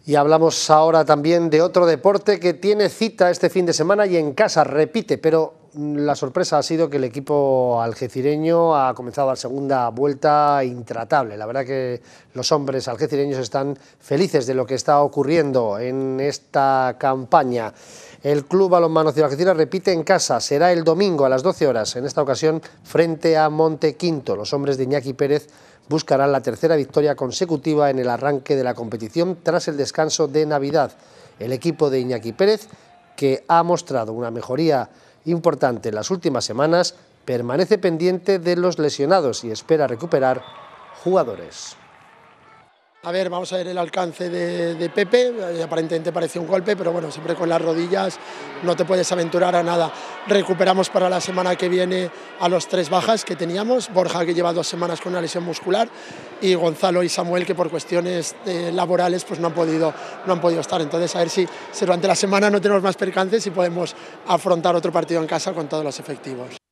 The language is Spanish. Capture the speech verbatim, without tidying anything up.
Y hablamos ahora también de otro deporte que tiene cita este fin de semana y en casa, repite, pero la sorpresa ha sido que el equipo algecireño ha comenzado la segunda vuelta intratable. La verdad que los hombres algecireños están felices de lo que está ocurriendo en esta campaña. El Club Balonmano Ciudad Algeciras repite en casa, será el domingo a las doce horas, en esta ocasión frente a Montequinto. Los hombres de Iñaki Pérez buscarán la tercera victoria consecutiva en el arranque de la competición tras el descanso de Navidad. El equipo de Iñaki Pérez, que ha mostrado una mejoría importante en las últimas semanas, permanece pendiente de los lesionados y espera recuperar jugadores. A ver, vamos a ver el alcance de, de Pepe, aparentemente parece un golpe, pero bueno, siempre con las rodillas no te puedes aventurar a nada. Recuperamos para la semana que viene a los tres bajas que teníamos, Borja, que lleva dos semanas con una lesión muscular, y Gonzalo y Samuel, que por cuestiones eh, laborales pues no han, podido, no han podido estar. Entonces a ver si, si durante la semana no tenemos más percances y podemos afrontar otro partido en casa con todos los efectivos.